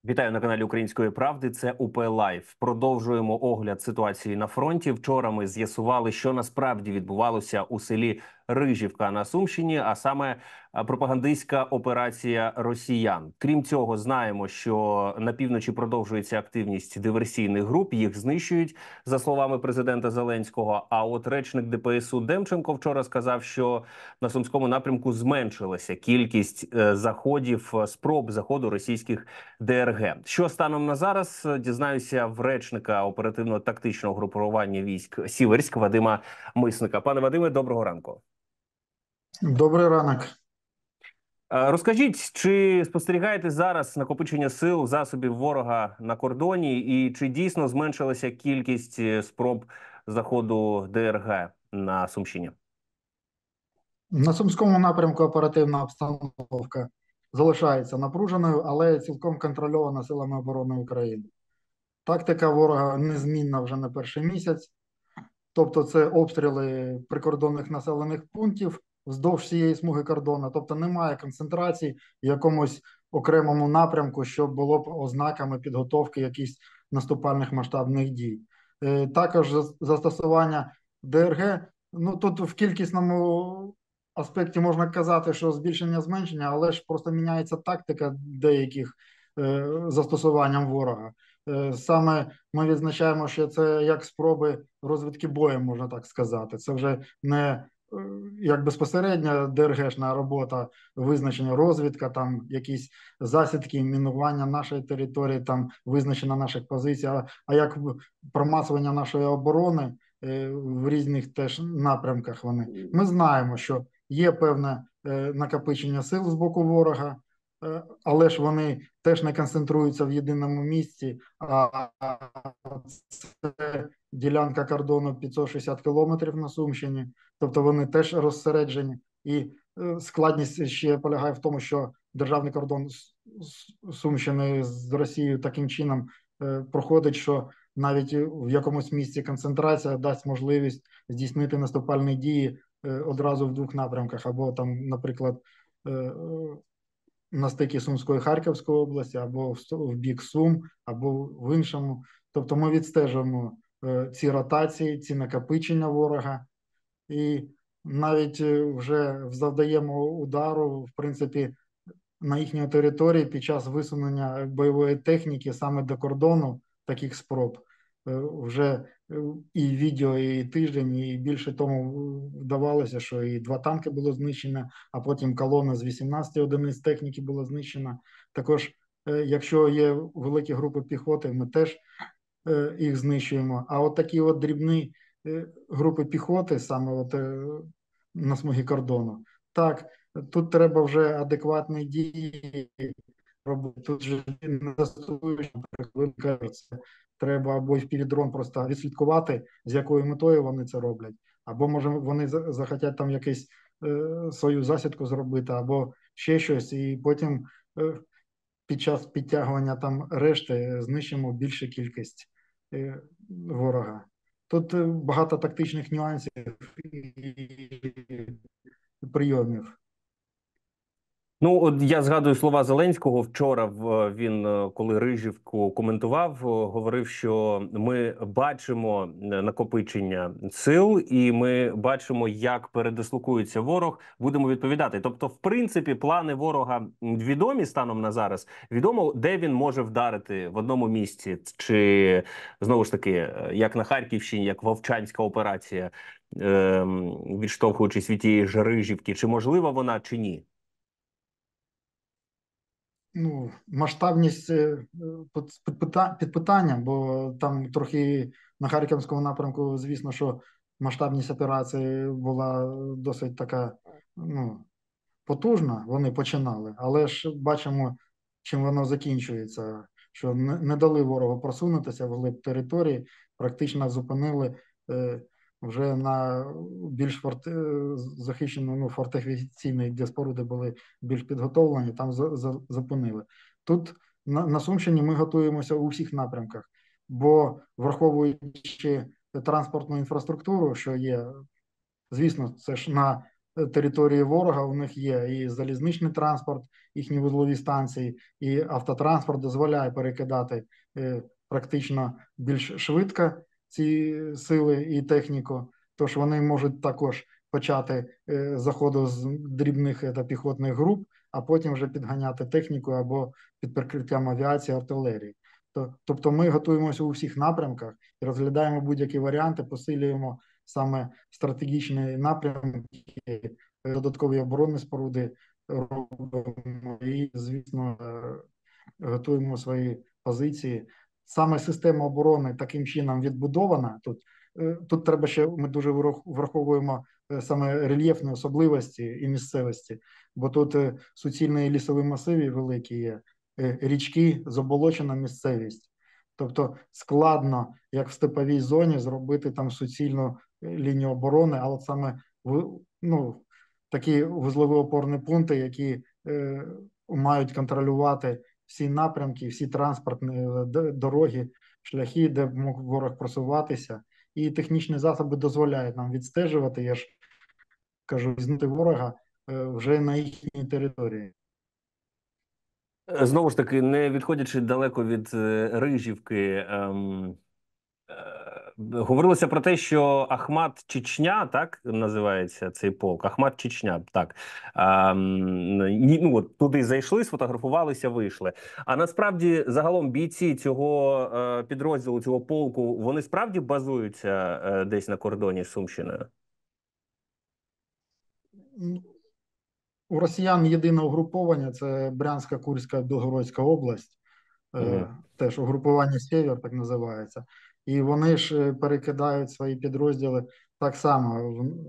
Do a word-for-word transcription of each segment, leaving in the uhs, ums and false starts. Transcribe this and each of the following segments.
Вітаю на каналі Української правди. Це УП Лайв. Продовжуємо огляд ситуації на фронті. Вчора ми з'ясували, що насправді відбувалося у селі Рижівка на Сумщині, а саме пропагандистська операція росіян. Крім цього, знаємо, що на півночі продовжується активність диверсійних груп. Їх знищують, за словами президента Зеленського. А от речник ДПСУ Демченко вчора сказав, що на Сумському напрямку зменшилася кількість заходів, спроб заходу російських ДРГ. Що станом на зараз, дізнаюся в речника оперативно-тактичного групування військ Сіверськ Вадима Мисника. Пане Вадиме, доброго ранку. Добрий ранок. Розкажіть, чи спостерігаєте зараз накопичення сил, засобів ворога на кордоні, і чи дійсно зменшилася кількість спроб заходу ДРГ на Сумщині? На Сумському напрямку оперативна обстановка залишається напруженою, але цілком контрольована силами оборони України. Тактика ворога незмінна вже не перший місяць, тобто це обстріли прикордонних населених пунктів вздовж всієї смуги кордону, тобто немає концентрації в якомусь окремому напрямку, що було б ознаками підготовки якихось наступальних масштабних дій. Також застосування ДРГ, ну тут в кількісному аспекті можна казати, що збільшення-зменшення, але ж просто міняється тактика деяких е, застосуванням ворога. Е, саме ми відзначаємо, що це як спроби розвідки боєм, можна так сказати. Це вже не як безпосередня ДРГшна робота, визначення розвідка, там якісь засідки, мінування нашої території, там визначення наших позицій, а, а як промацування нашої оборони е, в різних теж напрямках вони. Ми знаємо, що є певне е, накопичення сил з боку ворога, е, але ж вони теж не концентруються в єдиному місці, а це ділянка кордону п'ятсот шістдесят кілометрів на Сумщині, тобто вони теж розсереджені. І е, складність ще полягає в тому, що державний кордон Сумщини з Росією таким чином е, проходить, що навіть в якомусь місці концентрація дасть можливість здійснити наступальні дії одразу в двох напрямках, або там, наприклад, на стикі Сумської Харківської області, або в бік Сум, або в іншому. Тобто ми відстежуємо ці ротації, ці накопичення ворога, і навіть вже завдаємо удару, в принципі, на їхній території під час висунення бойової техніки саме до кордону таких спроб. Вже і відео, і тиждень, і більше тому вдавалося, що і два танки було знищено, а потім колона з вісімнадцяти одиниць техніки була знищена. Також, якщо є великі групи піхоти, ми теж їх знищуємо. А от такі от дрібні групи піхоти, саме от на смугі кордону, так, тут треба вже адекватні дії робити. Тут же не застосуєш, це треба або впівдрон просто відслідкувати, з якою метою вони це роблять, або може вони захотять там якусь е, свою засідку зробити, або ще щось, і потім е, під час підтягування там решти знищимо більшу кількість е, ворога. Тут е, багато тактичних нюансів і прийомів. Ну, от я згадую слова Зеленського. Вчора він, коли Рижівку коментував, говорив, що ми бачимо накопичення сил і ми бачимо, як передислокується ворог, будемо відповідати. Тобто, в принципі, плани ворога відомі станом на зараз. Відомо, де він може вдарити в одному місці, чи, знову ж таки, як на Харківщині, як Вовчанська операція, відштовхуючись від тієї ж Рижівки, чи можлива вона, чи ні? Ну, масштабність під питанням, бо там трохи на Харківському напрямку, звісно, що масштабність операції була досить така, ну, потужна, вони починали, але ж бачимо, чим воно закінчується, що не дали ворогу просунутися вглиб території, практично зупинили е, вже на більш форт... захищені, ну, фортифікаційні, де споруди були більш підготовлені, там за, за, зупинили. Тут на, на Сумщині ми готуємося у всіх напрямках, бо враховуючи транспортну інфраструктуру, що є, звісно, це ж на е, території ворога у них є і залізничний транспорт, їхні вузлові станції, і автотранспорт дозволяє перекидати е, практично більш швидко ці сили і техніку. Тож вони можуть також почати е, заходу з дрібних та піхотних груп, а потім вже підганяти техніку або під прикриттям авіації, артилерії. Тобто ми готуємося у всіх напрямках і розглядаємо будь-які варіанти, посилюємо саме стратегічні напрямки, додаткові оборонні споруди робимо і, звісно, готуємо свої позиції. Саме система оборони таким чином відбудована. Тут тут треба ще, ми дуже враховуємо саме рельєфні особливості і місцевості, бо тут суцільні лісові масиви великі є, річки, заболочена місцевість. Тобто складно, як в степовій зоні, зробити там суцільну лінію оборони, але саме ну, такі вузлові опорні пункти, які е, мають контролювати всі напрямки, всі транспортні дороги, шляхи, де мог ворог просуватися. І технічні засоби дозволяють нам відстежувати, я ж кажу, знати ворога е, вже на їхній території. Знову ж таки, не відходячи далеко від е, Рижівки, ем, е, говорилося про те, що Ахмат Чечня, так називається цей полк, Ахмат Чечня, так, ем, ні, ну, от туди зайшли, сфотографувалися, вийшли. А насправді, загалом, бійці цього е, підрозділу, цього полку, вони справді базуються е, десь на кордоні з Сумщиною? У росіян єдине угруповання – це Брянська, Курська, Білгородська область, Угу. теж угрупування Сєвєр, так називається. І вони ж перекидають свої підрозділи так само,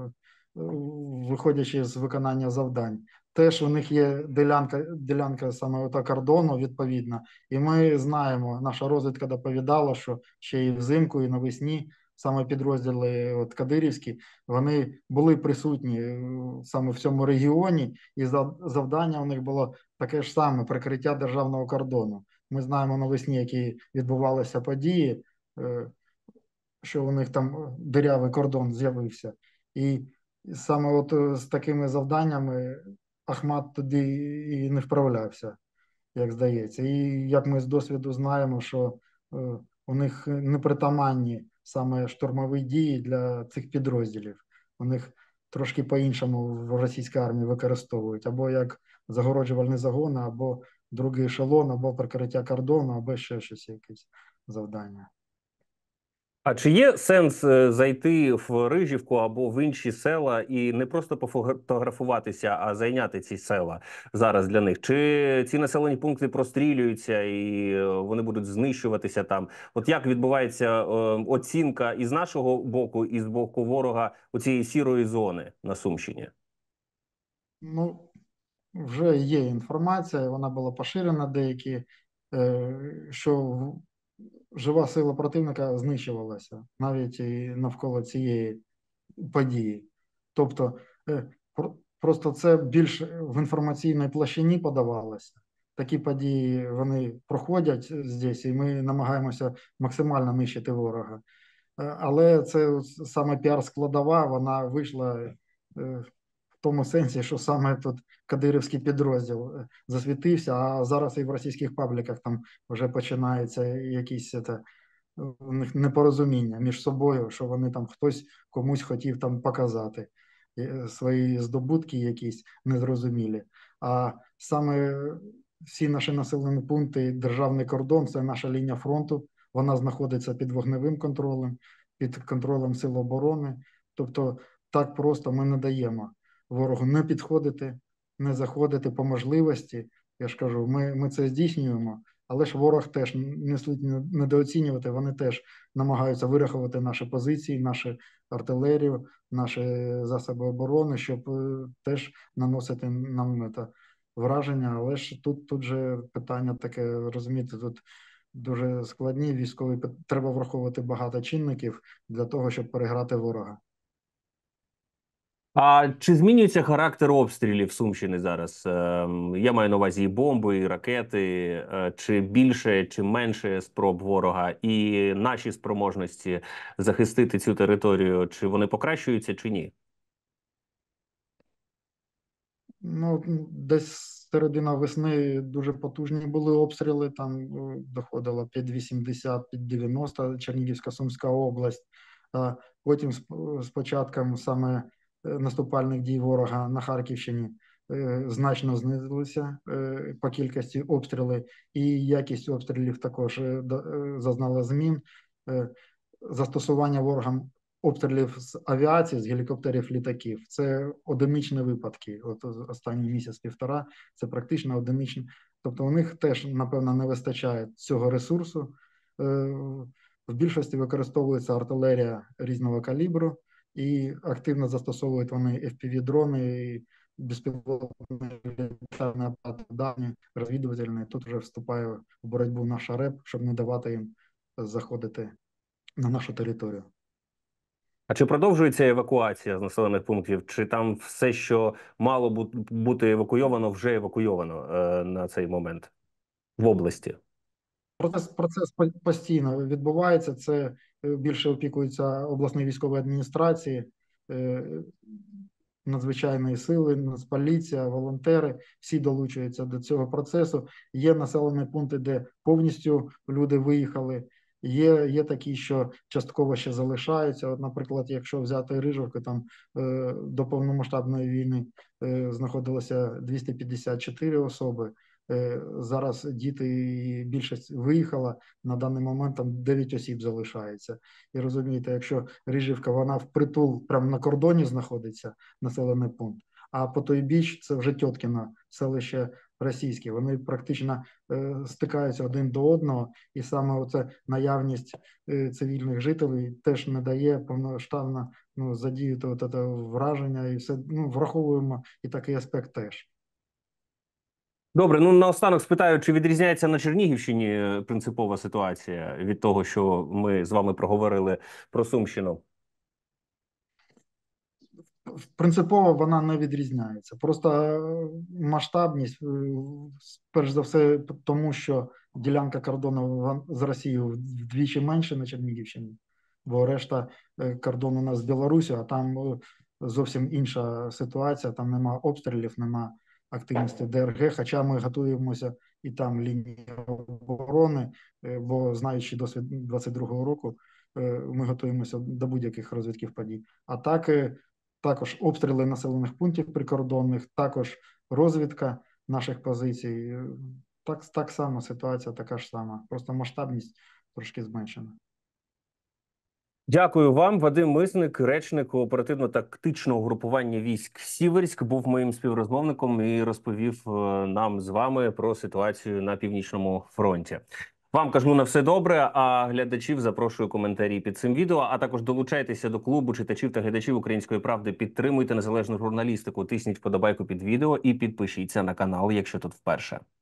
виходячи з виконання завдань. Теж у них є ділянка, ділянка саме ота кордону відповідна. І ми знаємо, наша розвідка доповідала, що ще і взимку, і навесні саме підрозділи от Кадирівські, вони були присутні саме в цьому регіоні, і завдання у них було таке ж саме – прикриття державного кордону. Ми знаємо навесні, які відбувалися події, що у них там дирявий кордон з'явився. І саме от з такими завданнями Ахмат тоді і не вправлявся, як здається. І як ми з досвіду знаємо, що у них непритаманні саме штурмові дії для цих підрозділів. У них трошки по-іншому в російській армії використовують. Або як загороджувальні загони, або другий ешелон, або прикриття кордону, або ще щось, якесь завдання. А чи є сенс е, зайти в Рижівку або в інші села і не просто пофотографуватися, а зайняти ці села зараз для них? Чи ці населені пункти прострілюються і е, вони будуть знищуватися там? От як відбувається е, оцінка із нашого боку, і з боку ворога у цієї сірої зони на Сумщині? Ну, вже є інформація, вона була поширена деякі, е, що жива сила противника знищувалася навіть і навколо цієї події. Тобто просто це більш в інформаційній площині подавалося. Такі події вони проходять здесь, і ми намагаємося максимально нищити ворога. Але це саме піар-складова, вона вийшла в тому сенсі, що саме тут кадирівський підрозділ засвітився, а зараз і в російських пабліках там вже починається якісь це, у них непорозуміння між собою, що вони там хтось комусь хотів там показати свої здобутки якісь незрозумілі. А саме всі наші населені пункти, державний кордон – це наша лінія фронту, вона знаходиться під вогневим контролем, під контролем Сил оборони. Тобто так просто ми не даємо ворогу не підходити, не заходити по можливості. Я ж кажу, ми, ми це здійснюємо, але ж ворог теж не слід недооцінювати, вони теж намагаються вирахувати наші позиції, нашу артилерію, наші засоби оборони, щоб теж наносити нам це враження. Але ж тут, тут же питання таке, розумієте, тут дуже складні військові, треба враховувати багато чинників для того, щоб переграти ворога. А чи змінюється характер обстрілів Сумщини зараз? Я маю на увазі і бомби, і ракети, чи більше, чи менше спроб ворога, і наші спроможності захистити цю територію, чи вони покращуються, чи ні? Ну, десь середина весни дуже потужні були обстріли, там е, доходило під вісімдесят, під дев'яносто Чернігівська, Сумська область. А потім з, з початком саме е, наступальних дій ворога на Харківщині е, значно знизилися е, по кількості обстрілів, і якість обстрілів також е, до- е, зазнала змін. Е, Застосування ворогам обстрілів з авіації, з гелікоптерів, літаків. Це одиничні випадки. От останній місяць-півтора це практично одиничні. Тобто у них теж, напевно, не вистачає цього ресурсу. Е, В більшості використовується артилерія різного калібру і активно застосовують вони еф пі ві-дрони, і безпілотні літальні апарати, дані, розвідувальні. Тут вже вступає в боротьбу наша РЕП, щоб не давати їм заходити на нашу територію. А чи продовжується евакуація з населених пунктів? Чи там все, що мало бу- бути евакуйовано, вже евакуйовано е, на цей момент в області? Процес, процес по- постійно відбувається. Це е, більше опікуються обласні військові адміністрації, е, надзвичайної сили, Нацполіція, волонтери, всі долучуються до цього процесу. Є населені пункти, де повністю люди виїхали. Є, є такі, що частково ще залишаються. От, наприклад, якщо взяти Рижівку, там е, до повномасштабної війни е, знаходилося двісті п'ятдесят чотири особи. Е, Зараз діти і більшість виїхала. На даний момент там дев'ять осіб залишається. І розумієте, якщо Рижівка, вона впритул прямо на кордоні знаходиться, населений пункт, а по той біч це вже Тьоткіно, селище російське. Вони практично е, стикаються один до одного, і саме оце наявність е, цивільних жителів теж не дає повноштабно ну, задіяти от це враження, і все ну, враховуємо і такий аспект теж. Добре, ну наостанок спитаю, чи відрізняється на Чернігівщині е, принципова ситуація від того, що ми з вами проговорили про Сумщину? Принципово вона не відрізняється. Просто е, масштабність, е, перш за все, тому що ділянка кордону вон- з Росією вдвічі менше на Чернігівщині, бо решта е, кордону у нас з Білорусі, а там е, зовсім інша ситуація, там нема обстрілів, нема активності де ер ге, хоча ми готуємося і там лінії оборони, е, бо знаючи досвід двадцять другого року, е, ми готуємося до будь-яких розвитків подій. Атаки також обстріли населених пунктів прикордонних, також розвідка наших позицій. Так, так само ситуація така ж сама, просто масштабність трошки зменшена. Дякую вам. Вадим Мисник, речник оперативно-тактичного групування військ Сіверськ, був моїм співрозмовником і розповів е, нам з вами про ситуацію на північному фронті. Вам кажу на все добре. А глядачів запрошую коментарі під цим відео. А також долучайтеся до клубу читачів та глядачів Української правди. Підтримуйте незалежну журналістику. Тисніть вподобайку під відео і підпишіться на канал, якщо тут вперше.